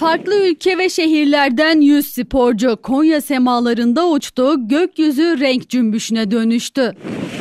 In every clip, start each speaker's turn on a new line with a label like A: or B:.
A: Farklı ülke ve şehirlerden 100 sporcu Konya semalarında uçtu, gökyüzü renk cümbüşüne dönüştü.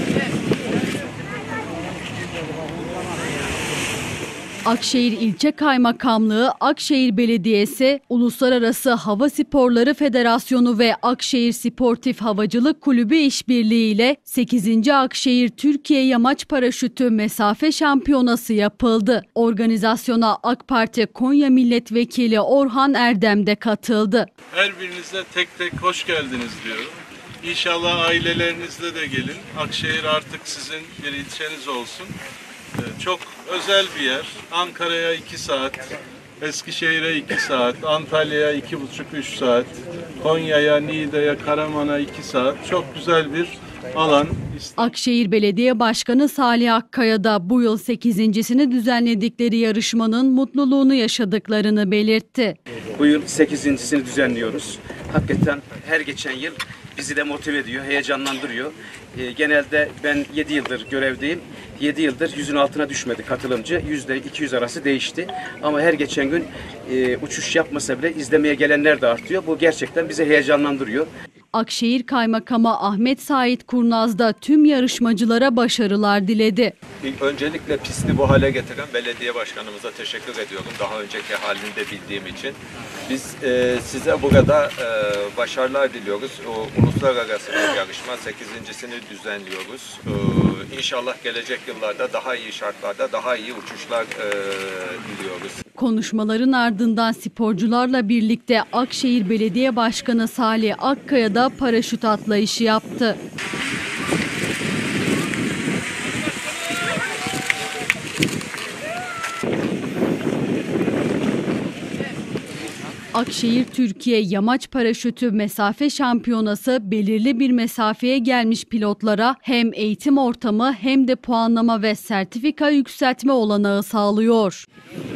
A: Akşehir İlçe Kaymakamlığı, Akşehir Belediyesi, Uluslararası Hava Sporları Federasyonu ve Akşehir Sportif Havacılık Kulübü işbirliği ile 8. Akşehir Türkiye Yamaç Paraşütü Mesafe Şampiyonası yapıldı. Organizasyona AK Parti Konya Milletvekili Orhan Erdem de katıldı.
B: Her birinize tek tek hoş geldiniz diyorum. İnşallah ailelerinizle de gelin. Akşehir artık sizin bir ilçeniz olsun. Çok özel bir yer. Ankara'ya 2 saat, Eskişehir'e 2 saat, Antalya'ya 2,5-3 saat, Konya'ya, Niğde'ye, Karaman'a 2 saat. Çok güzel bir alan.
A: Akşehir Belediye Başkanı Salih Akkaya da bu yıl 8.'sini düzenledikleri yarışmanın mutluluğunu yaşadıklarını belirtti.
C: Bu yıl 8.'sini düzenliyoruz. Hakikaten her geçen yıl bizi de motive ediyor, heyecanlandırıyor. Genelde ben 7 yıldır görevdeyim. 7 yıldır 100'ün altına düşmedi katılımcı. %200 arası değişti. Ama her geçen gün uçuş yapmasa bile izlemeye gelenler de artıyor. Bu gerçekten bizi heyecanlandırıyor.
A: Akşehir Kaymakamı Ahmet Sait Kurnaz da tüm yarışmacılara başarılar diledi.
D: Öncelikle pisti bu hale getiren belediye başkanımıza teşekkür ediyorum. Daha önceki halini de bildiğim için. Biz size burada başarılar diliyoruz. Uluslararası bir yarışma 8.'sini düzenliyoruz. İnşallah gelecek yıllarda daha iyi şartlarda daha iyi uçuşlar diliyoruz.
A: Konuşmaların ardından sporcularla birlikte Akşehir Belediye Başkanı Salih Akkaya da paraşüt atlayışı yaptı. Akşehir Türkiye Yamaç Paraşütü Mesafe Şampiyonası belirli bir mesafeye gelmiş pilotlara hem eğitim ortamı hem de puanlama ve sertifika yükseltme olanağı sağlıyor.